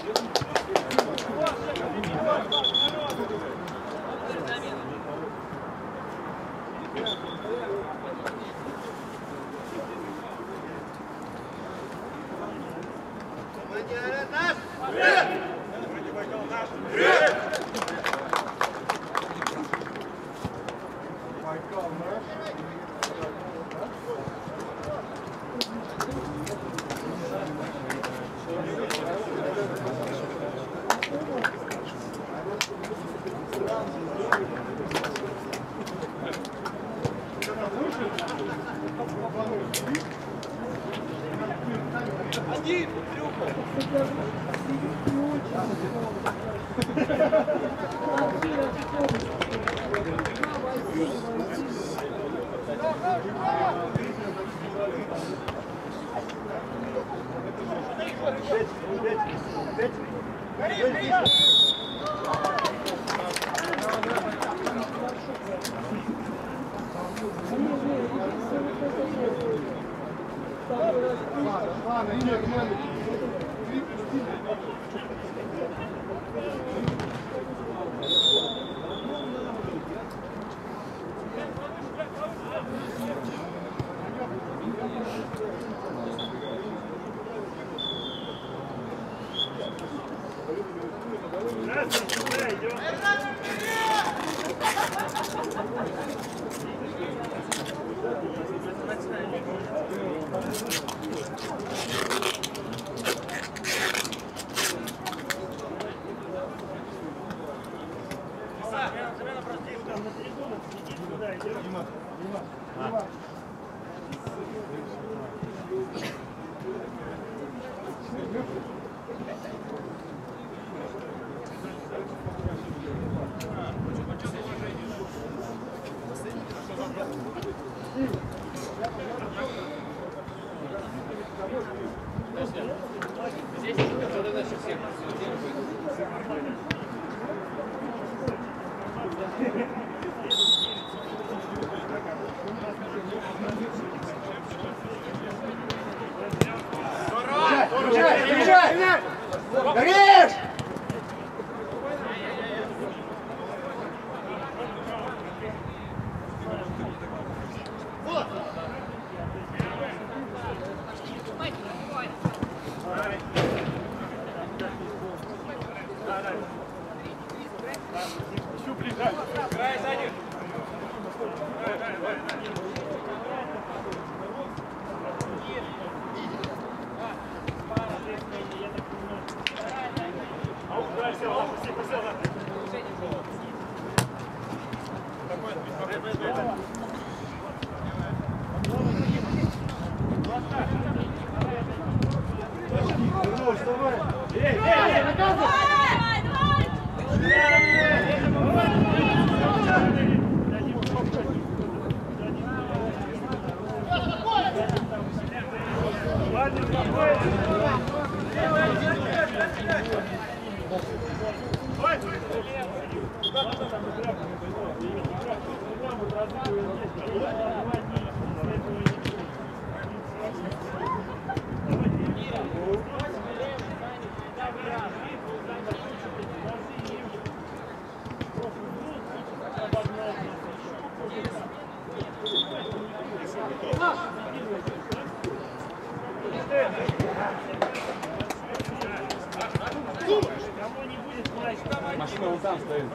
Машина вон там стоит.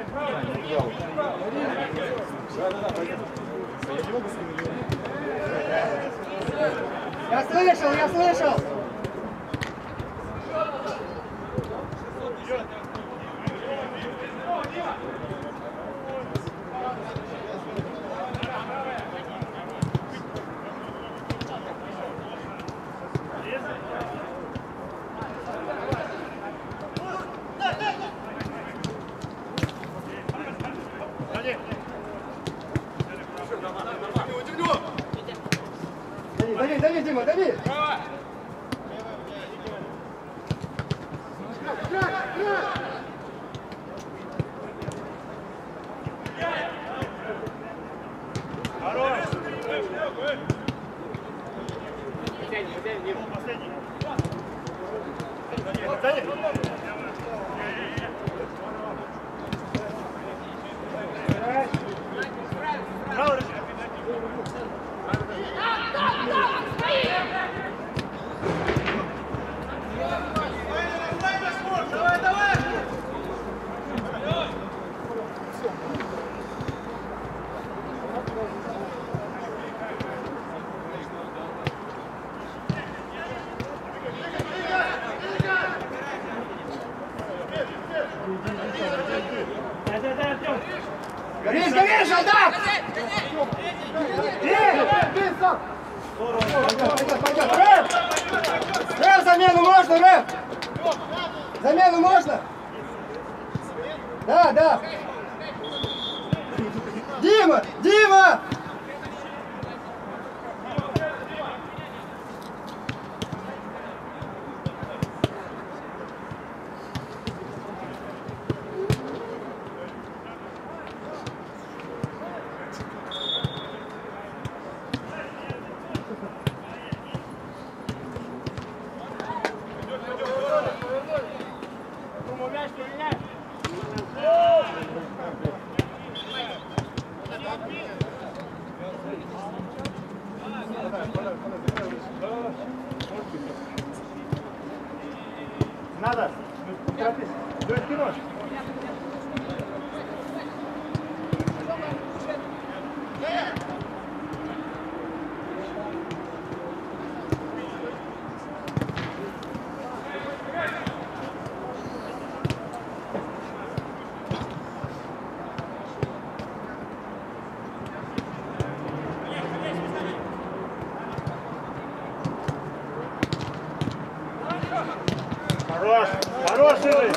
Я слышал! Дави, Дима, дави! Скорее, солдат! Рэп, замену можно, Рэп? Замену можно? Да, да. Дима, Дима! Надо. Торопись. Дует кино. Хорош! Хорош, Игорь!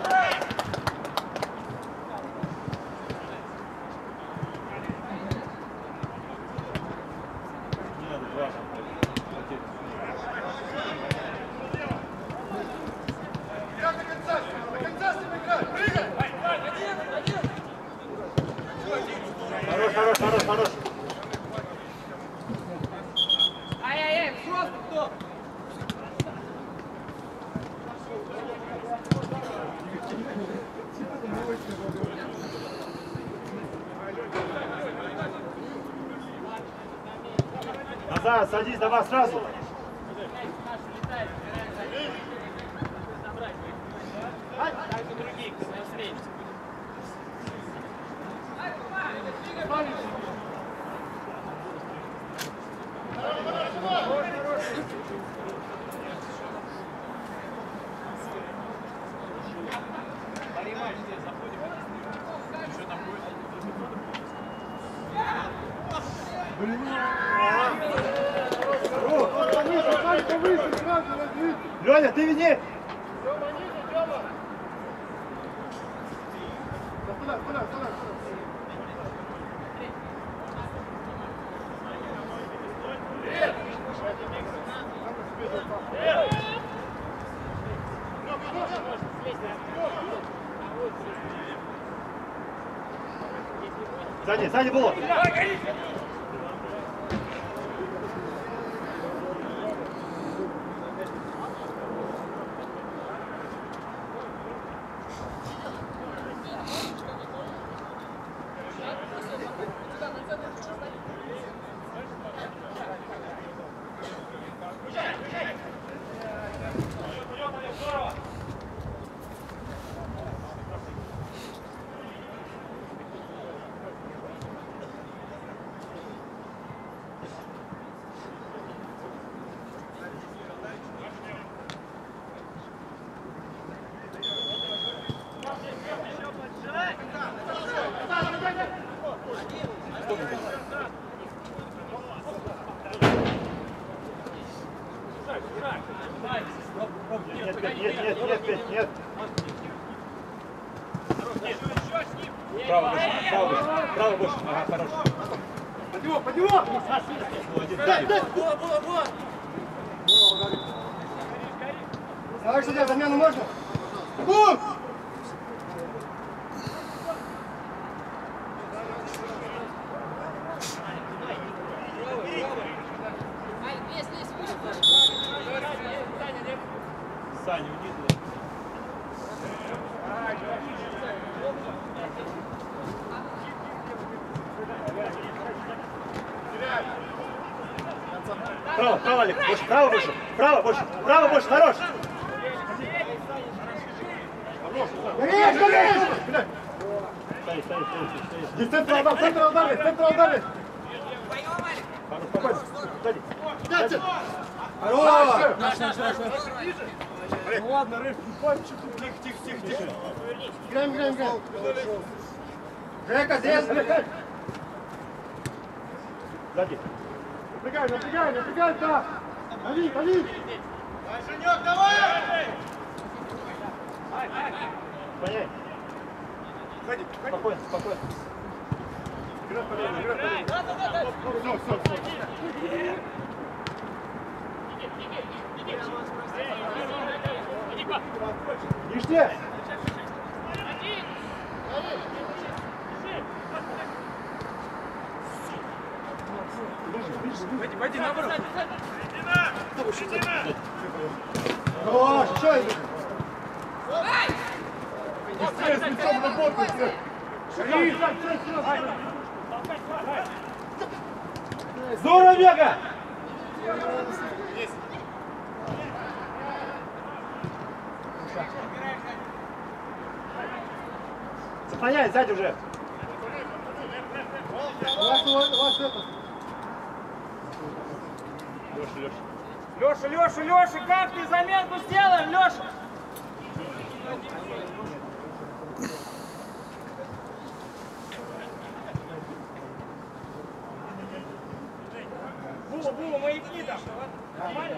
Хорош, хорош, хорош, хорош! Ай-яй-яй, просто кто? Назад, садись, давай сразу! Леня, ты веди! Сзади, сзади было! Нет. Право больше. Ага, хорош. Под него! Молодец, дай. Давай, судья, замену можно? Бум! Саня, уйди туда. Право, право, Олег, больше, право больше, право больше, хорош. Горишь, горишь! Стоит. Здесь центр ударит! Спокойно, сзади. Хорош! Ну ладно, Рыв, тихо. Играем. Жека, здесь! Сзади. Напрягай, да! Али! Женек, давай! Понять. Спокойно. Играй по левой. Все. Ништяк! Пойди наоборот. Хорош, еще один! Быстрее, с лицом работайте! Здорово, Вега! Сохраняй, сзади уже. Ваш это! Леша, как ты заменку сделаем, Леша? Бу, маякни там. Нормально?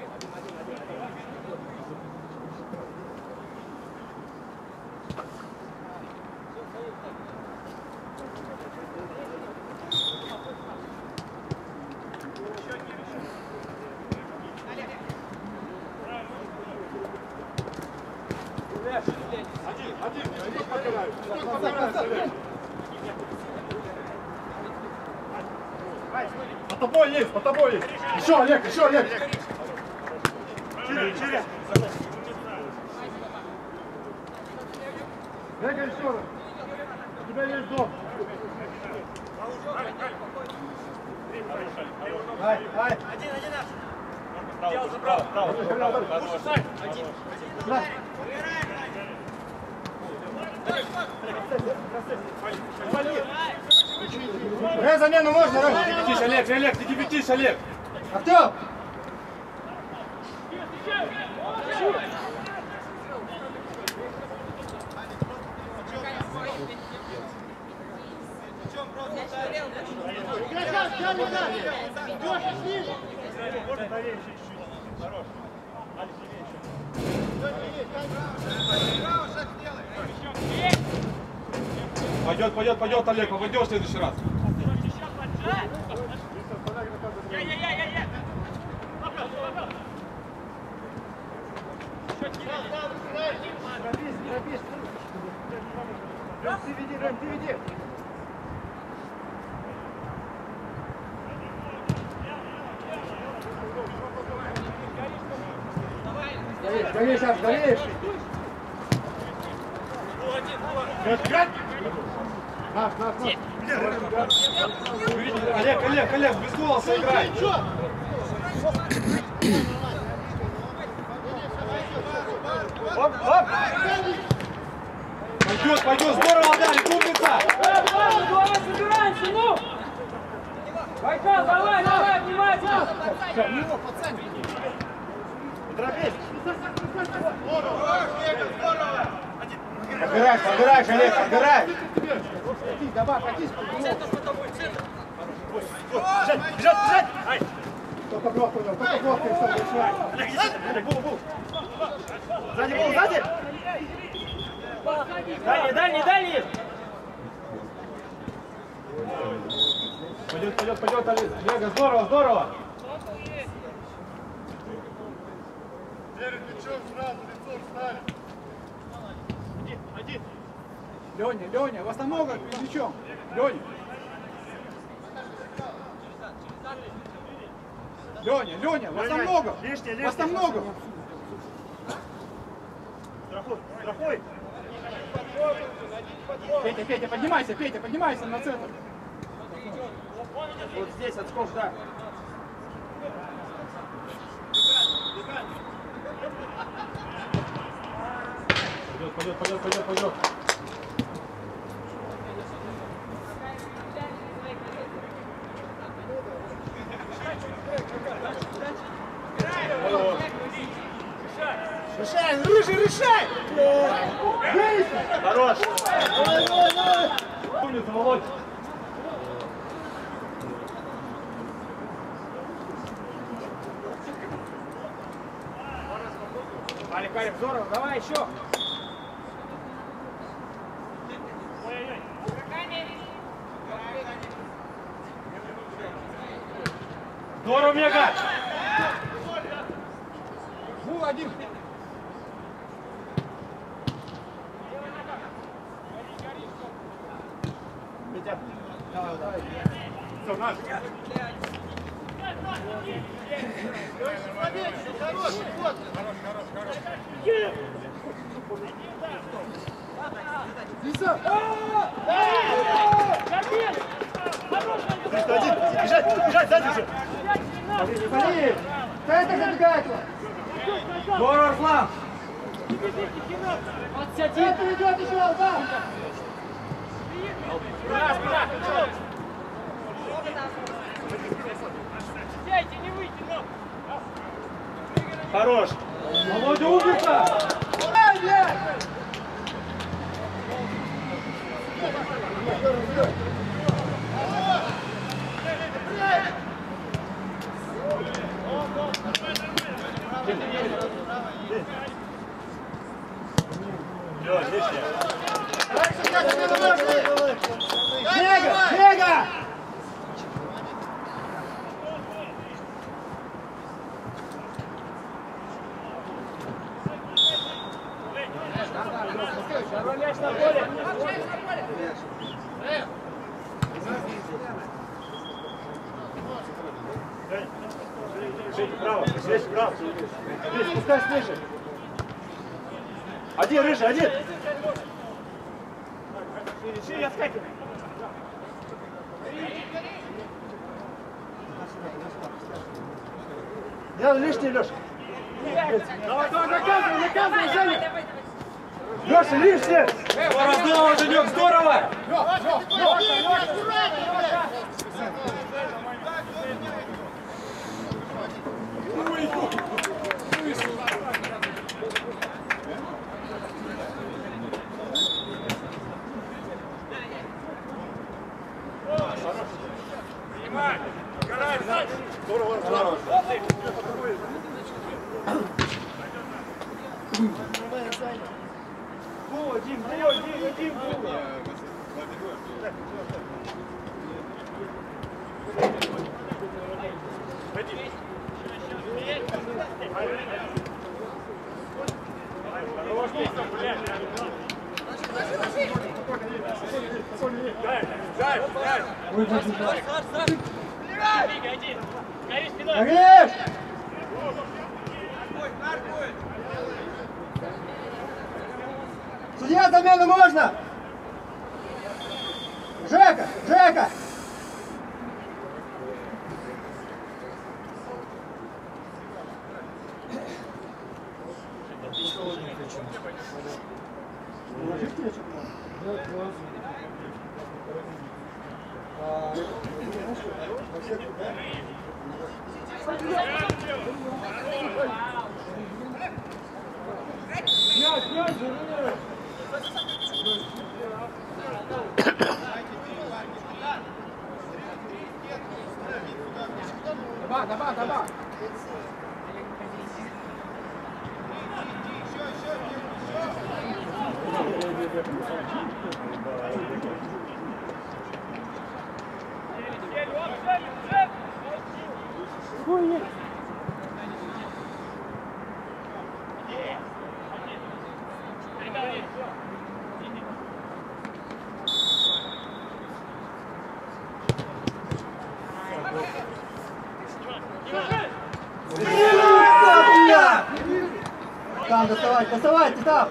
Под тобой есть! Еще, Олег! Через. Бегай еще раз! У тебя есть дом! Ай! Право. Замену можно, Ром? Олег, ты кипятишь, Олег! Артем! Пойдет, Олег, попадешь в следующий раз. Ром, ты веди. Горишь, Саш, горишь! Наш! Олег, без голоса играй! Оп! Пойдет, здорово, Дарья, умница! Давай, собираемся, ну! Байкал, давай, внимательно! Торопись! Подбираешь, Олег, подбирай! Давай, катись! Бежать! Ай! Только блок понял, Сзади был, сзади! Дальний! Пойдет, Олег. Вега, здорово! Перед мячом сразу лицом встали. Леня, вас там много перед мячом. Леня, вас там много. Лишнее. Вас там много. Страхуй. Петя, поднимайся на центр. Вот здесь отскок, да. Пойдет. Решай, Рыжий, решай! Хорош. Умница, Володь. Алик, здорово, давай еще. Здорово, Мега. Один. Давай. Все, наш. Бежать, сзади уже. Смотри, центр забегает. Здорово, Руслан. Центр идет еще, да. Сядьте, не выйти, но. Хорош. Володя, умница. Лишнее. Бега! Право, здесь право. Здесь, пускай снижи. Один, Рыжий, один. Шире отскакивай. Я лишний, Леша. Давай, наказывай, Женя! Леша, лишний. Здорово, Женек, здорово. Здорово. Один. Режь! Судья, замену можно? Жека! Добавь. Там доставай. доставайте там!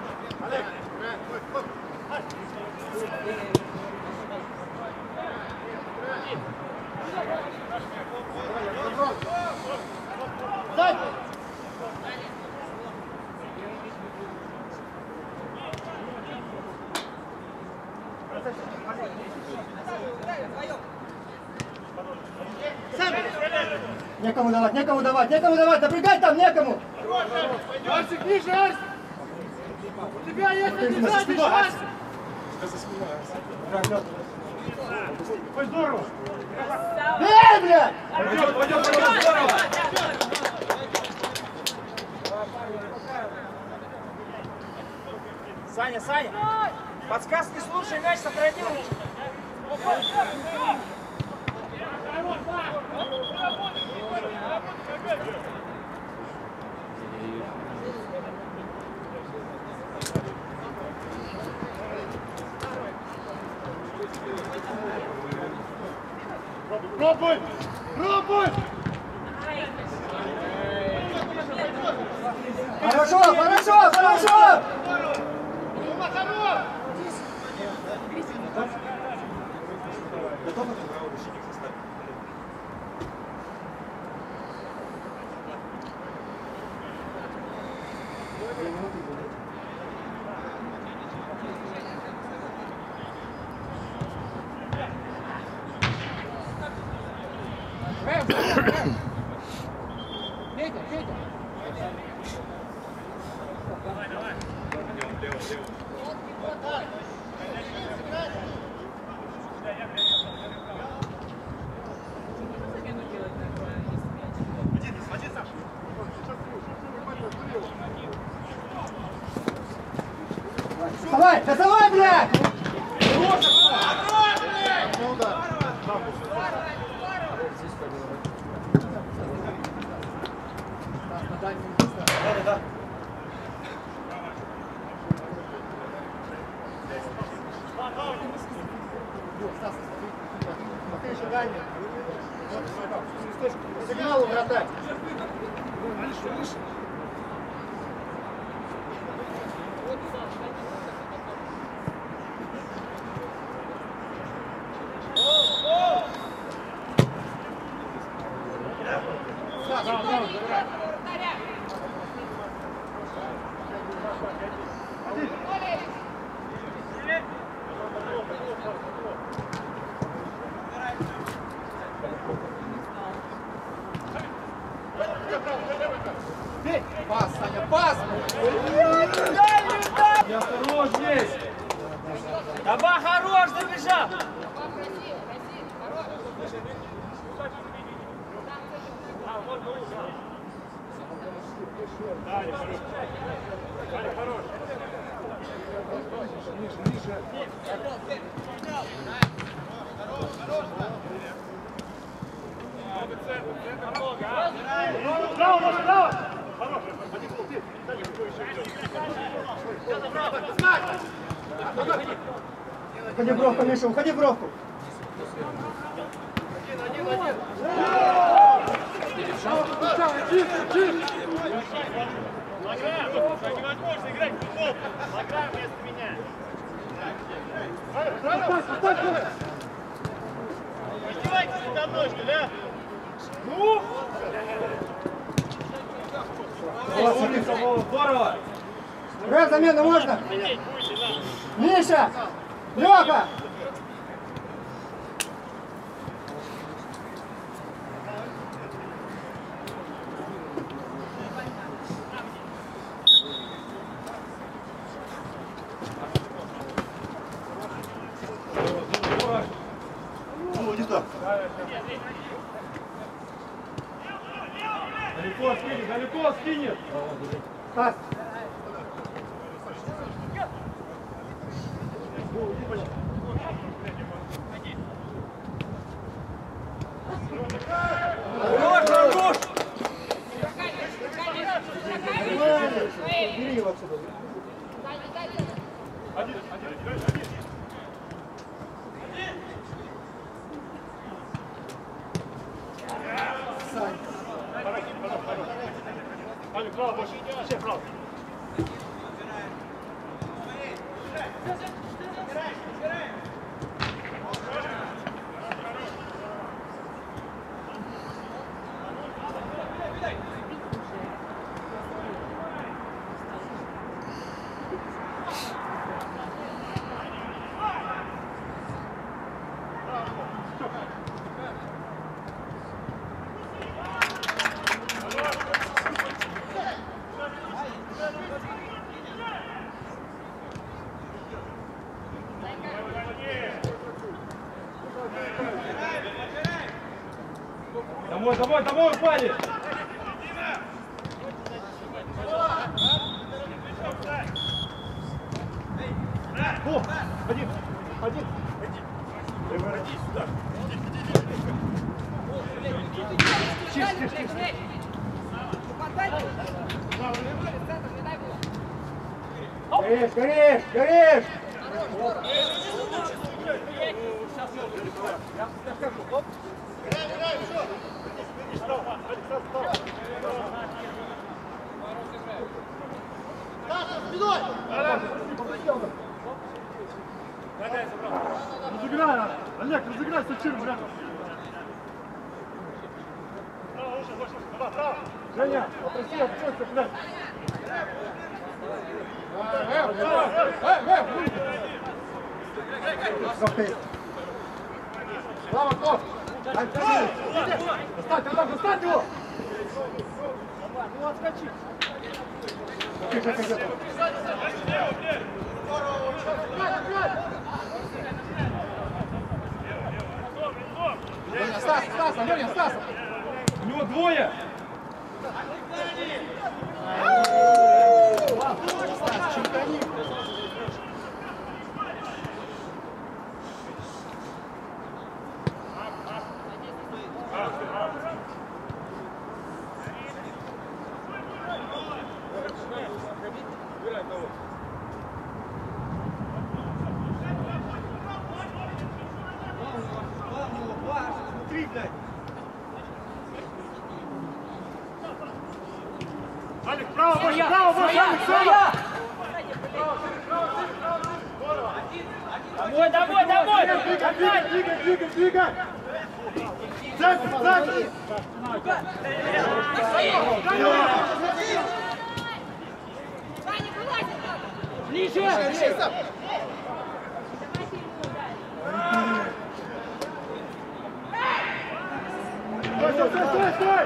Некому давать, некому давать, некому давать, напрягать там, некому! Арсик, ниже, Арсик! У тебя есть обязательный шанс! Ой, здорово! Эй, блядь! Пойдет, пойдет, пойдет, здорово! Саня, Саня! Подсказки слушай, мяч сохранил! Пробуй! Пробуй! Хорошо, хорошо, хорошо! Давай, доставай, блядь! Сигнал, вратарь! Пас, Саня, пас! Не осторожней здесь! Давай, хорош, забежал! Браво, Маша, браво! Уходи в бровку, Миша, уходи в бровку! Невозможно играть в футбол! Магра вместо меня! Издевайтесь надо мной, что ли, а? Ну! Здорово! Рэп, замену можно? Миша! Лёха! Далеко скинет, далеко скинет! Пас! Хорош, хорош! Бери его отсюда. Алик, право больше. Все, право. Домой, домой, домой, упали! О, один. Иди сюда. Горишь, горишь, горишь! Разыграй, Олег, разыграй Сачиром рядом. Женя, попроси, обчётся, блядь. Слава, кто? Достать, Адам, достать его! Ну, отскочи. Стас, Стас, Аленя, Стас! У него двое! Стас, чемпионик! Смотри, блядь! Алик, право, больше, Алик, право! Домой, домой, домой! Двигай! Центр, центр! Ближе! Стой!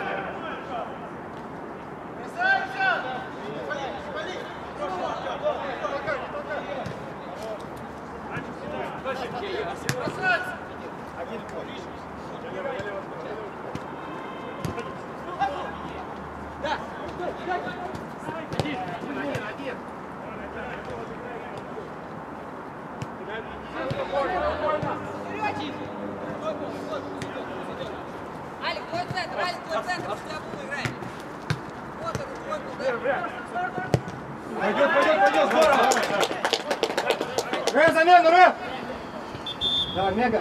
Алик, твой центр, сюда буду играть. Вот он, твой удар. Пойдет, здорово! Рэм, замену, Рэм! Давай, Мега!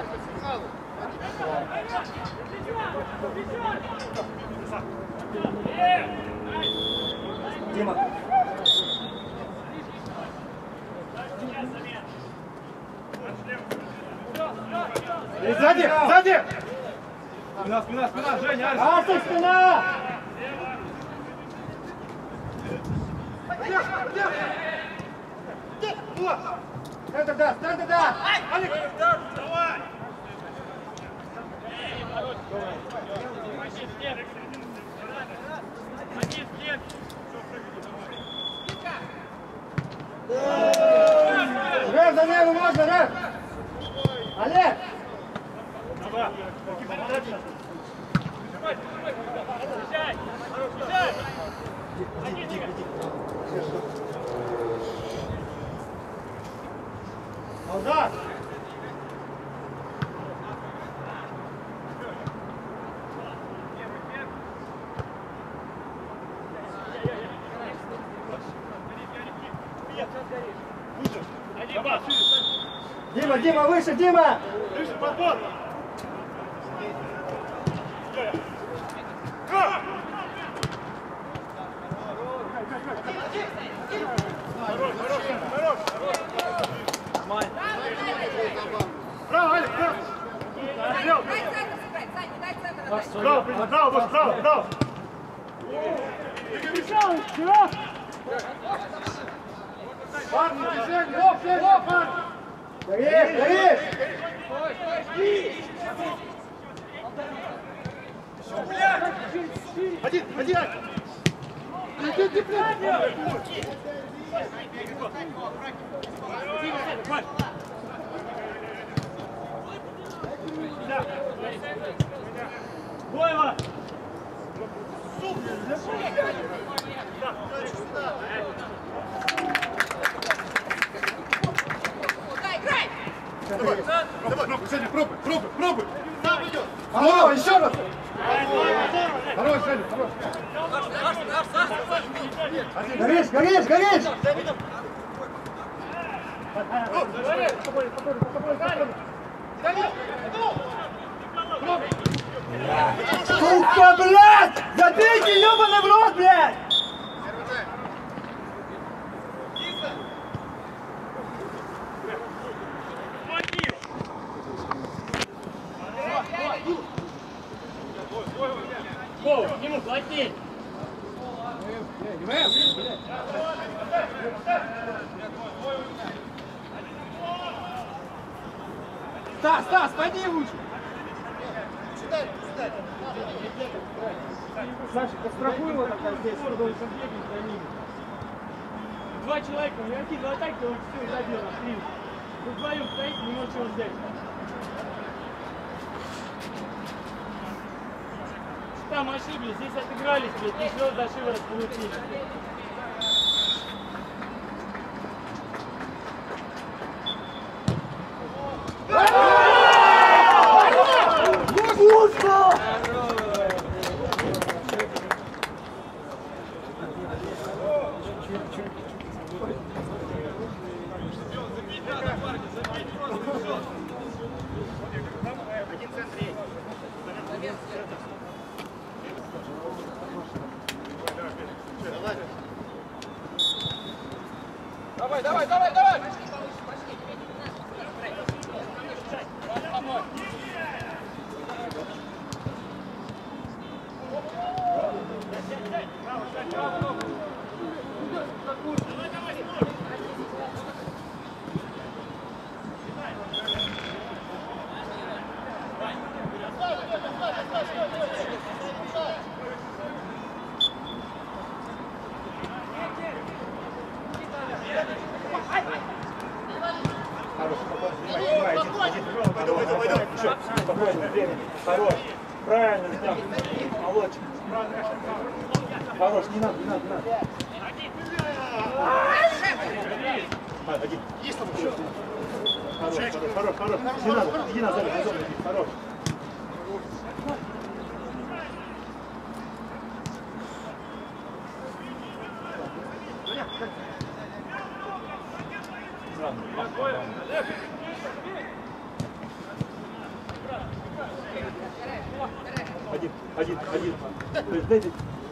Дима! И сзади! Сзади! Спина, Женя, Арсен! Арсен, спина! Центр, да! Центр, да! Давай! Рэм, замену можно, Рэм! Олег! Назад! Дима, Дима, выше, Дима! Выше, подбор! Хорош! Браво, браво, браво! Парни, движение! Оп, парни! Горишь, горишь! Один, один! Иди, блядь! Боева! Куда играй? Давай, Женя, пробуй, пробуй, пробуй! Сам идет! Алло, еще раз! Хорош, Женя, хорош! Горишь, горишь, горишь! Сука, блядь! Забейте, ёбаный в рот, блядь! О, к нему плотней! Стас, пойди лучше! Саша, подстрахуй его тогда здесь, он должен бегать за ними. Два человека, у него два атаки, он все забил на три. Вы вдвоем стоите, не можете его взять. Там ошиблись, здесь отыгрались, блядь, и все за шиворот получили. Давай, давай, давай! Хорош, правильно, там, молодчик. Хорош, не надо, не надо, не надо. Один. Есть там еще? Хорош, хорош. Не надо, иди назад, хорош. Один. Дайте.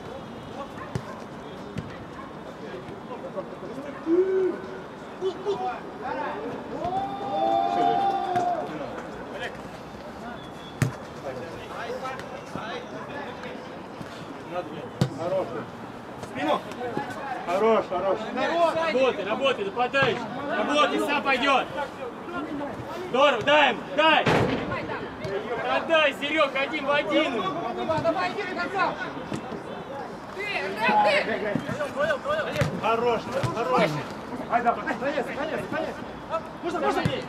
Хорош. Спину. Хорош. Работай, нападаешь. Работай, сам пойдет. Здорово, дай ему, дай. Отдай, Серег, один в один. Давай, иди до конца. Ты. Хорош. Ай, да, конец. Можно. Момент,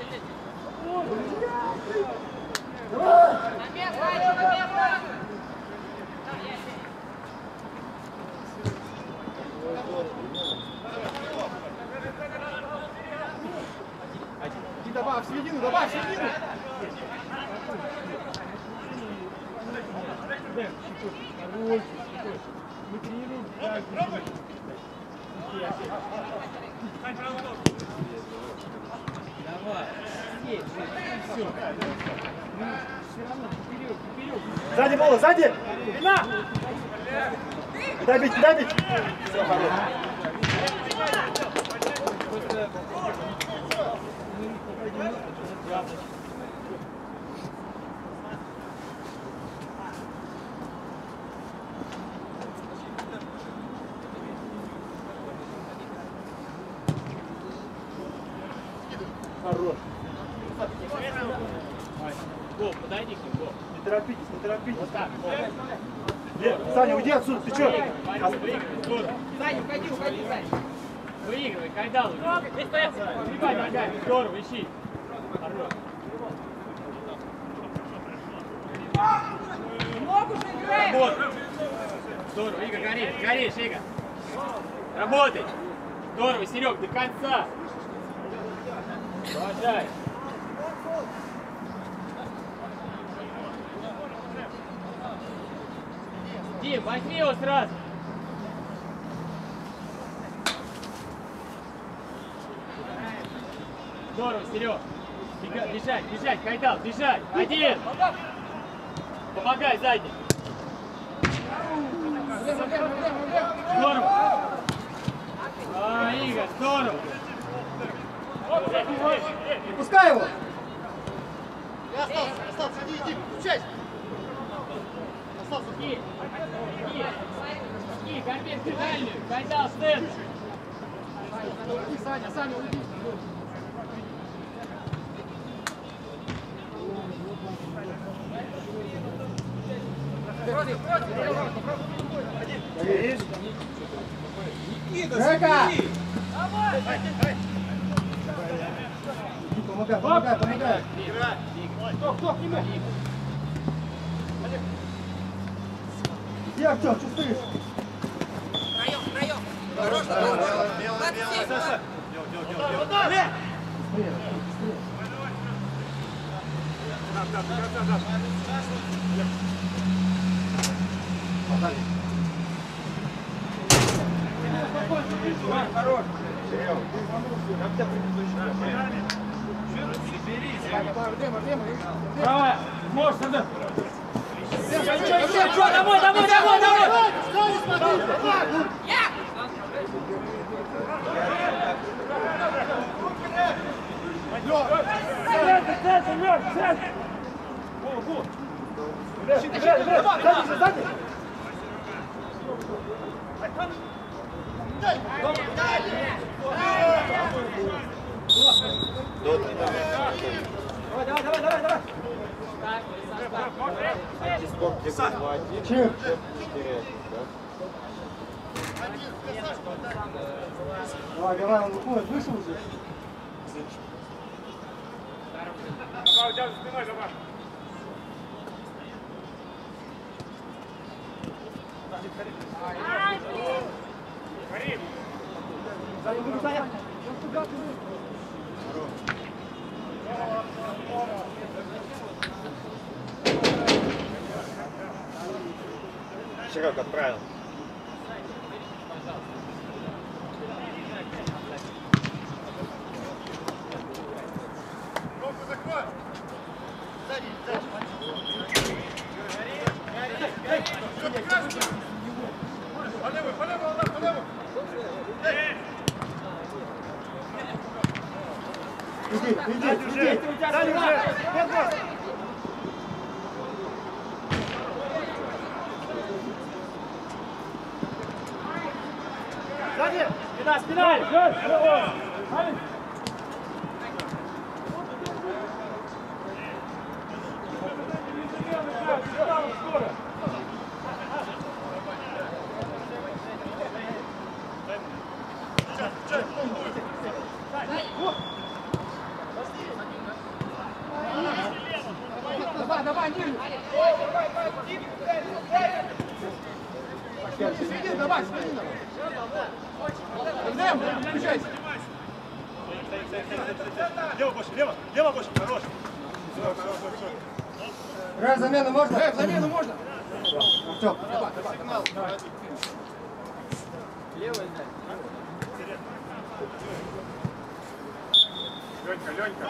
Добавь в середину. Мы тренируем каждый. Давай. Все. Все равно вперед. Сзади бола, сзади! Вина! Дай бить! Все, хорошо. Хорош. Гол, подойди к ним, гол. Не торопитесь, не торопитесь. Вот так, гол. Саня, уйди отсюда, ты что? Саня, уходи, Саня. Выигрывай, когда лучше. Прибавь ногами, здорово, ищи. Хорош. Ногу же играй! Работай. Здорово, Игорь, горишь, Игорь. Работай. Здорово, Серег, до конца. Продолжай. Дим, возьми его сразу. Здорово, Серег. Бежать, Кайдал, бежать. Один. Помогай задний. Здорово. Игорь, здорово. Не пускай его! Я остался, иди, включайся! Остался. Карпин, ты дальнюю. Кайдал, стенд. Саня, уйди. Жека! Помогай. Кто к нему? Иди, Артем, что стоишь? Втроем. Хорош, 27. Хорош. Правая. Можешь, надо. Домой! Давай, он выходит, вышел уже. Давай, у тебя за спиной, давай. Карим! Серег отправил. Иди. Спина! Давай, Ниль! Давай, смотри нам! Включайся! Лево больше, хорош. Рэп, замену можно? Рэп, замену можно? Артём, давай. Ленька.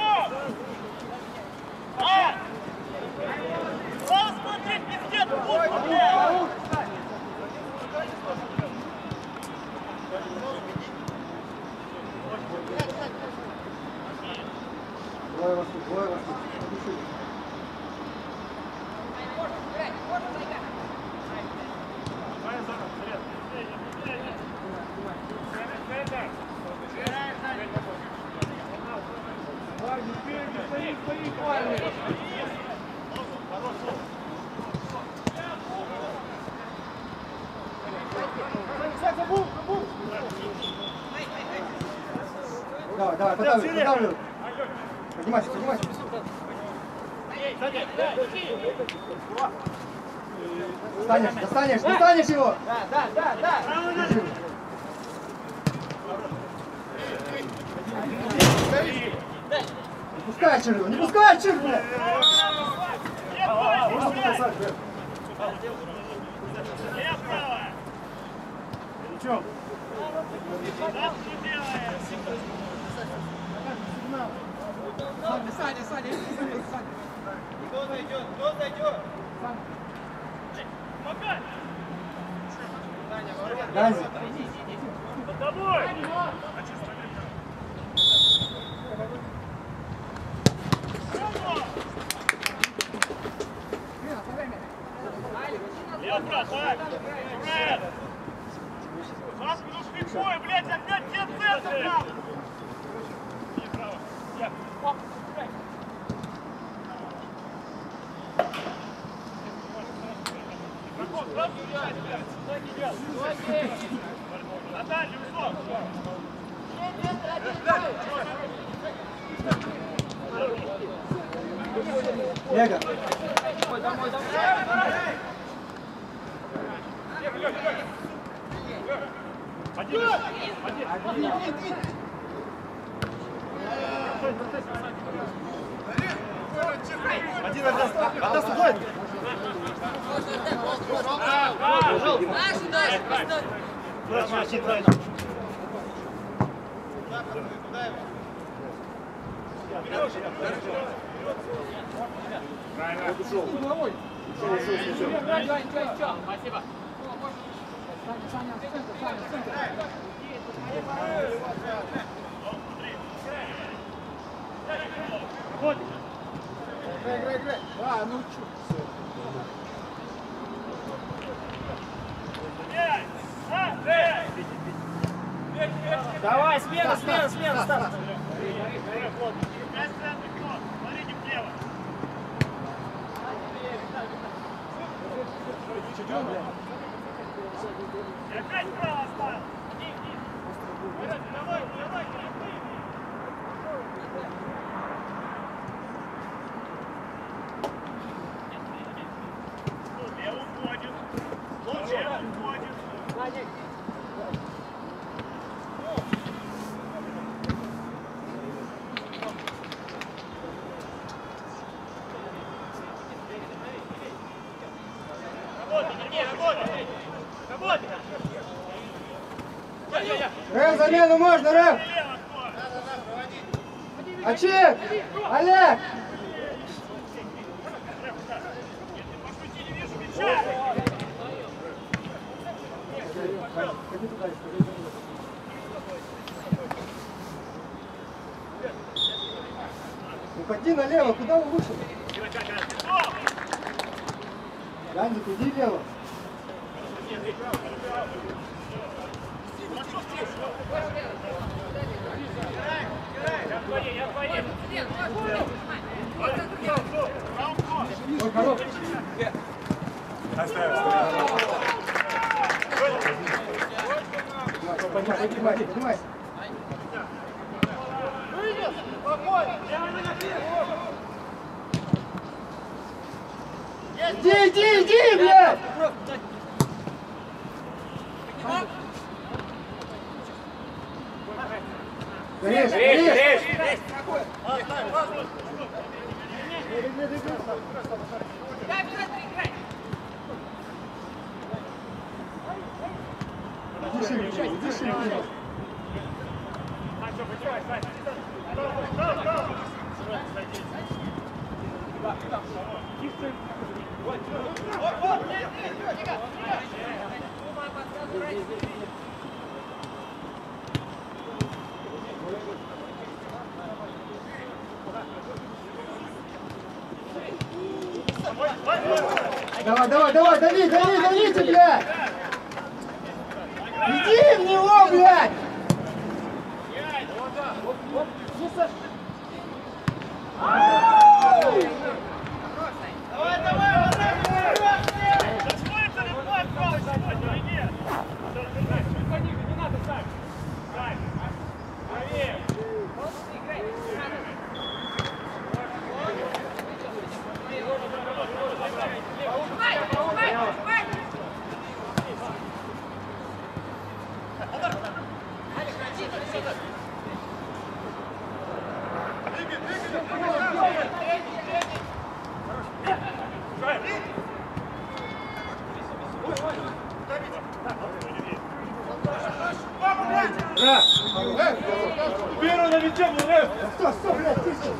Смотреть пиздец! Двое вас тут. Давай, давай, подавливай. Поднимайся, поднимайся. Достанешь его! Да. Не пускай Чирова, не пускай Чирова! Можно показать, да? Ничего. Саня. Кто зайдет? Кто зайдет? Ганзи. Под тобой! Левка, так! Фред! Сашка, ну шпикуй, блядь, опять те центры! И право. Проход, сразу играй, блядь! Сюда не идет! Наталья, высок! Лего. Один отдаст уходит. Дальше. Правильно. Ушел. Спасибо. Саня, в центр. Играй. А, ну чё. Давай, смена, старт. Смотрите влево. И опять вправо оставил. Давай. Лево уходит. Лево уходит. Работай! Рэм, замену можно, Рэм! Ачик! Олег! Уходи налево, куда вы вышли? Ганзик, иди влево. Я твоей. Ой, хорош. Поднимайся. Иди, блядь! Режь! Иди шире. Давай, давите, блядь! Иди в него, блядь! Что, блядь, тише.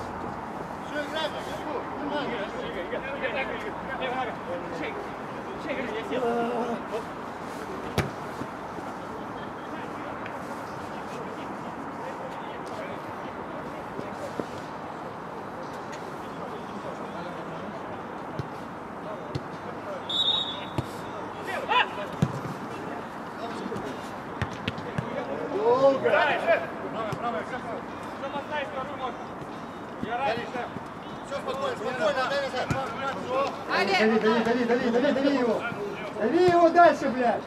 Долго. Правая. Замотай вторую ногу. Я рад. Все, спокойно, дави его. Дави его дальше, блядь.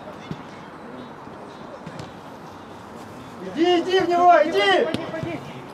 Иди в него, иди.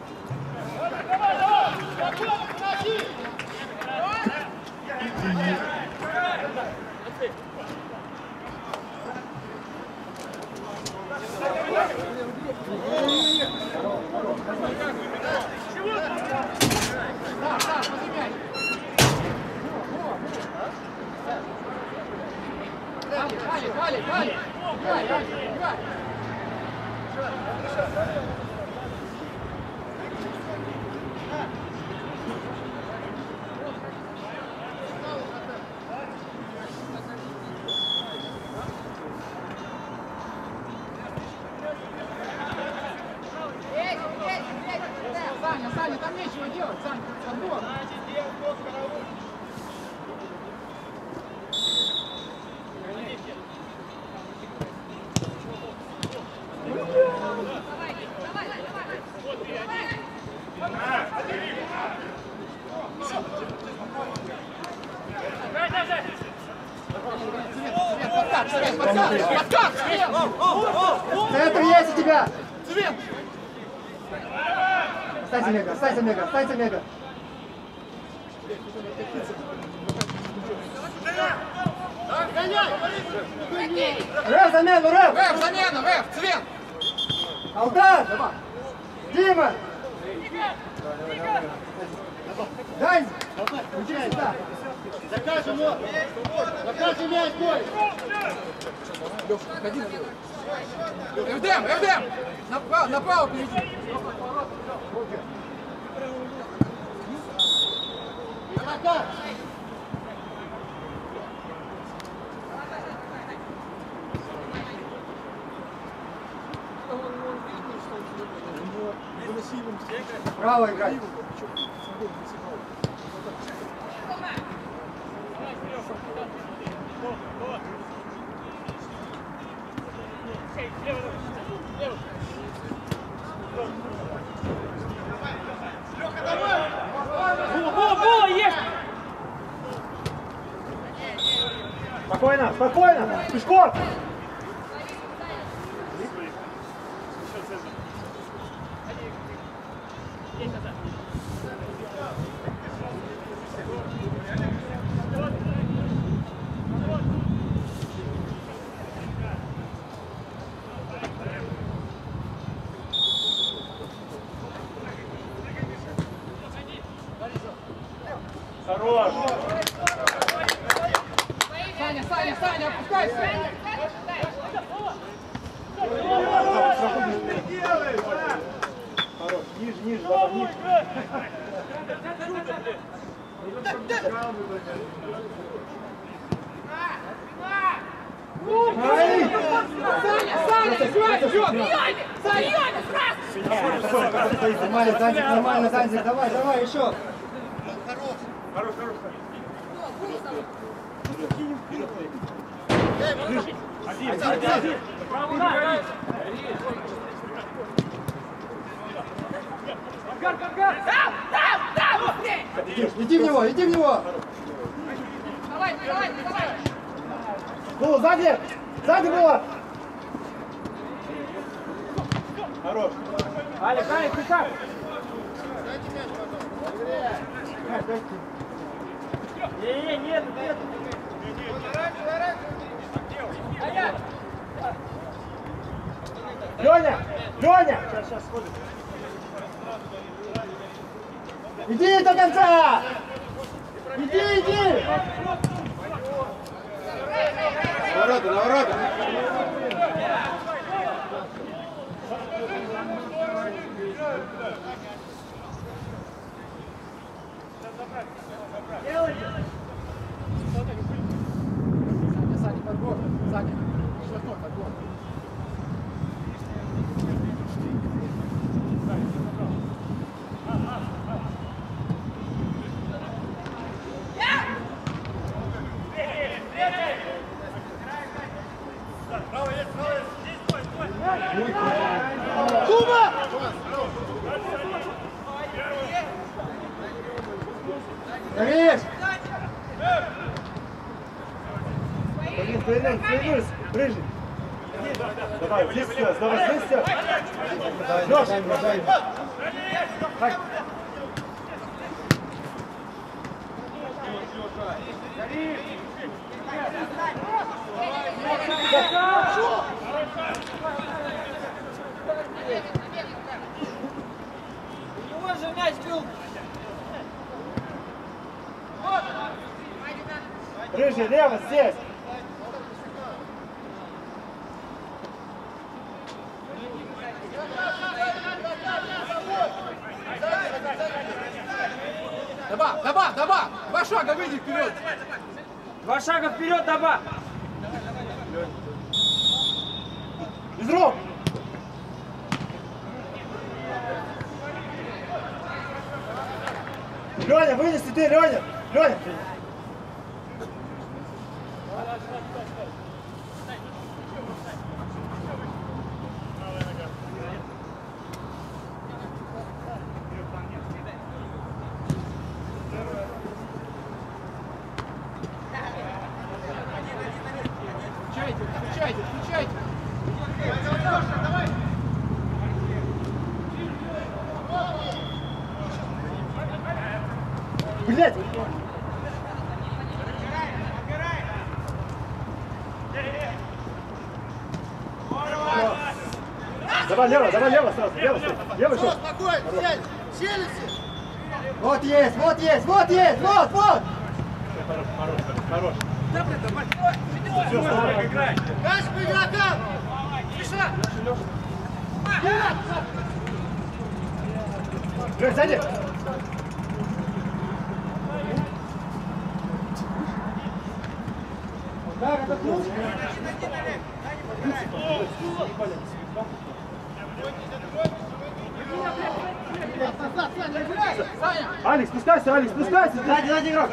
Саня, там нечего делать, Саня, отбор. Подкат! Центр есть у тебя! Останься, Мега! Рэв, замену, Рэв! Цвет! Алтар! Дима! Дай! Уйди сюда! Закажем мяч, бой! ФДМ! Направо перейди! Право играть! Спокойно! Пешком! Хорош! Саня, опускайся! Хорош, ниже, давай, ниже. Нормально, Танзик, давай, еще. Хорош! Один! Иди в него! Давай! Было, сзади было! Хорош! Алекс, ты как? Нет. Леня! Сейчас сходит. Иди до конца! Иди! На ворота! Горишь! Повернись, рыжий. Давай, здесь сейчас, давай, здесь сейчас. Лёш! У него же мяч был. Рыжий, лево, здесь. Добавь! Два шага, выйди вперед! 2 шага вперед, добавь! Из рук! Леня, вынеси ты, Леня! Леня! Включайте! Блять! Давай лево сразу, лево еще. Спокойно, сядь, челюсти. Вот! Хорош. Все, вставай, играй. Дальше по игрокам. Лёнь, сзади. Так, это клуб. Алекс, спускайся. Сзади игрок.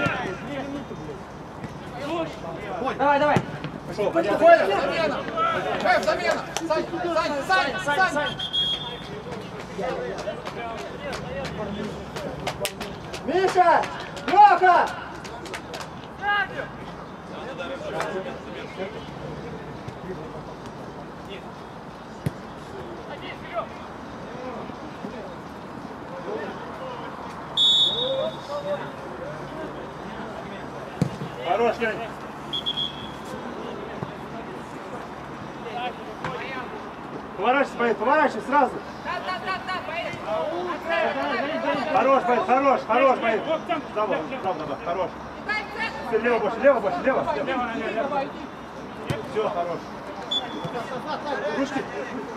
Давай! Пошел, Замена! Сань! Миша! Лёха! Хорош, Лёня. Поворачивай сразу. Хорош, Боец. Давай, хорош. Лево больше. Все, хорош. Ручки.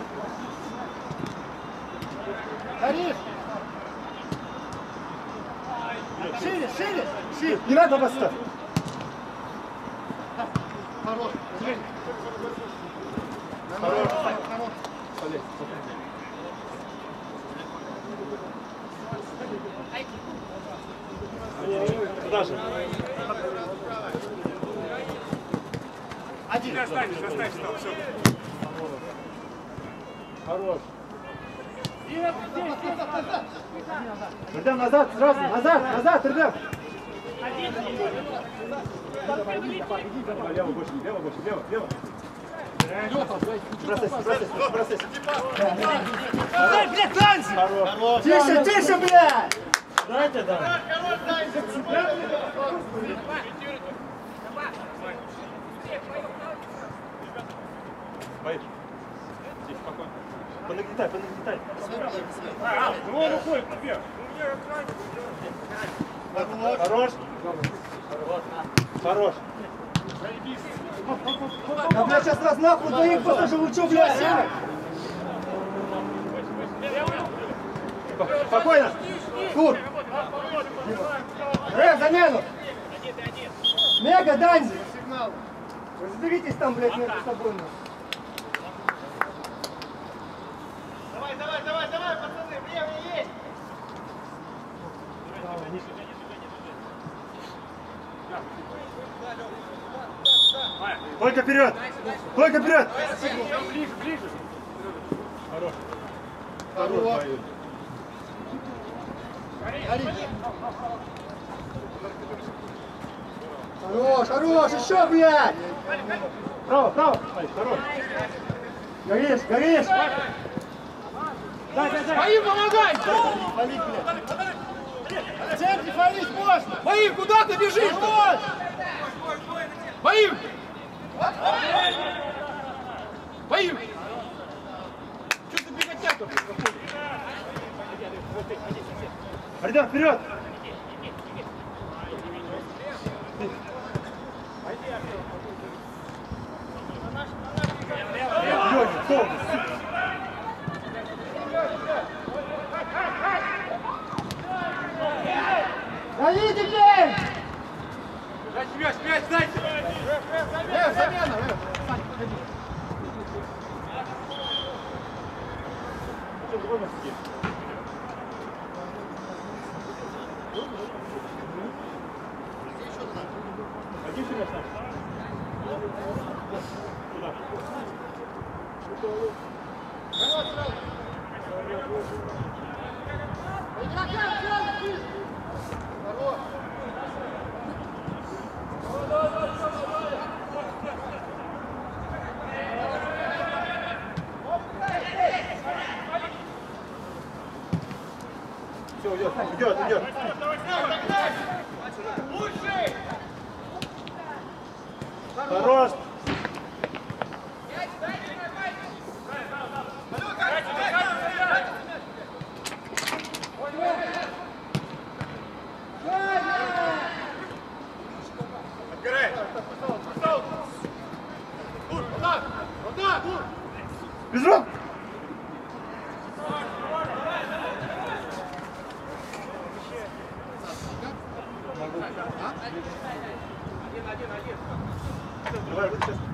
Горишь. Шире. Не надо поставь. Хорош. Туда же. Один. Останешь, все. Хорош. Рдем назад, сразу. Назад, Рдем. Лево больше. Бросайся. Дай, блядь, танцы. Тише, блядь. Дайте, да. Боишь? Тихо, спокойно. Понагнетай. Ну он уходит, вверх. Хорош. Да, блядь, сейчас раз нахуй двоих посажу, вы чё, блядь? Спокойно. Тур. Замену. Мега, Данзи. Разберитесь там, блядь, между собой. Давай, пацаны, время есть. Только вперед. Ближе. Хорош. Хорош, хорош, еще, блядь! Право, право! Ай, хорош! Горишь, горишь! Боим, помогай! В центре фалить можно! Боим, куда ты бежишь? Боим! Боим! Что ты беготня-то? Ардан, вперед! Лёня, кто? Гони теперь! Дайте мяч, мяч, дайте! Замена! Все, идет, идет, идет. Хорош! Без рук! Давай, вот сейчас.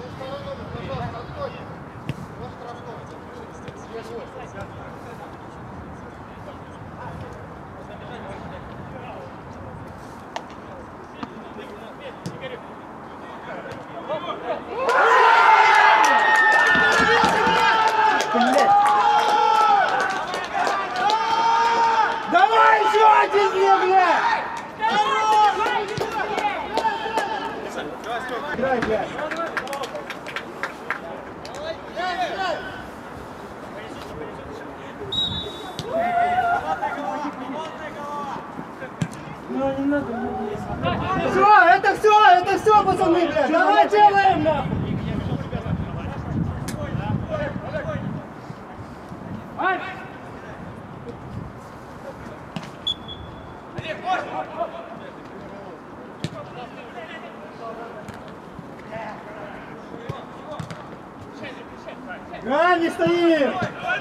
Давай еще один, блядь! Играй, блядь! Это все, пацаны, блядь! Давай делаем, нахуй! Грань, не стоим!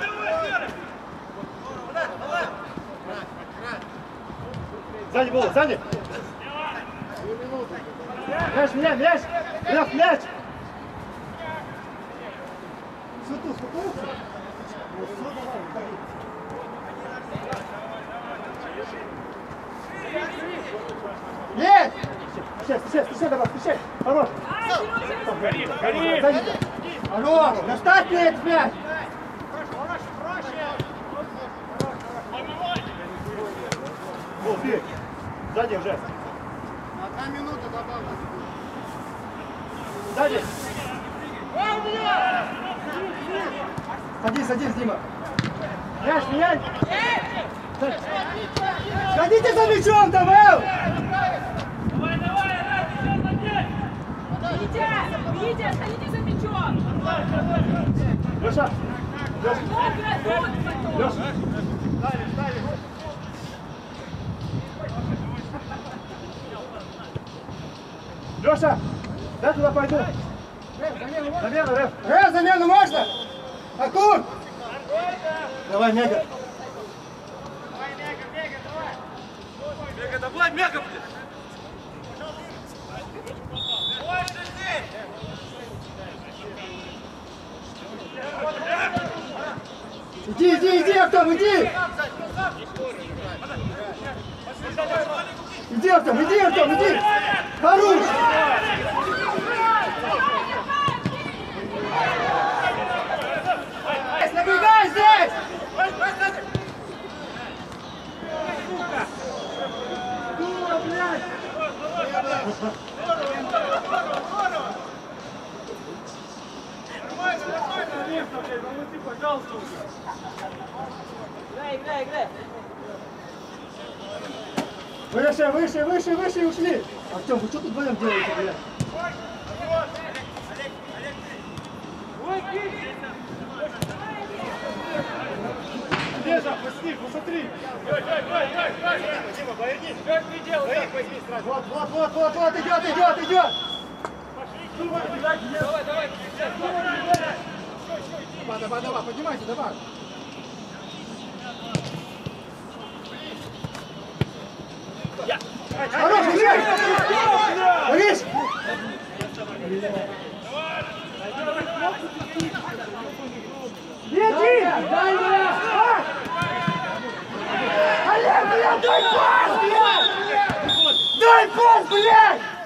Сзади было, сзади! Мяч, мяч, мяч! Мяч, мяч! Есть! Встречай, давай, встречай! Хорош! Гори, гори! Хорош! Доставь мне этот мяч! Вот, бей! Сзади уже! Одна минута добавлена. Сзади! Садись, садись, Дима. Мяч, мяч! Сходите за мячом, давай! Давай, давай, Рад, идет на день! Витя, сходите за мячом! Леша! Леша! Леша! Я туда пойду! Замена, Реф! Замену можно? Акур! Давай, Мега! Мега, давай, Мега, блядь! Иди, Артем, иди! Иди, Артем, иди! Хорош! Набегай здесь! Дура, блядь! Пожалуйста. Играй. Выше ушли. Артем, вы что тут вдвоем делаете, блядь? Лежа, посмотри. Дима, повернись. Как не делай? Возьми сразу. Вот, идет. Давай. Давай, поднимайся, давай. Хорош, бежай! Борис! Веди! Дай мне! Олег, блядь, дай пас, блядь! Дай пас, блядь!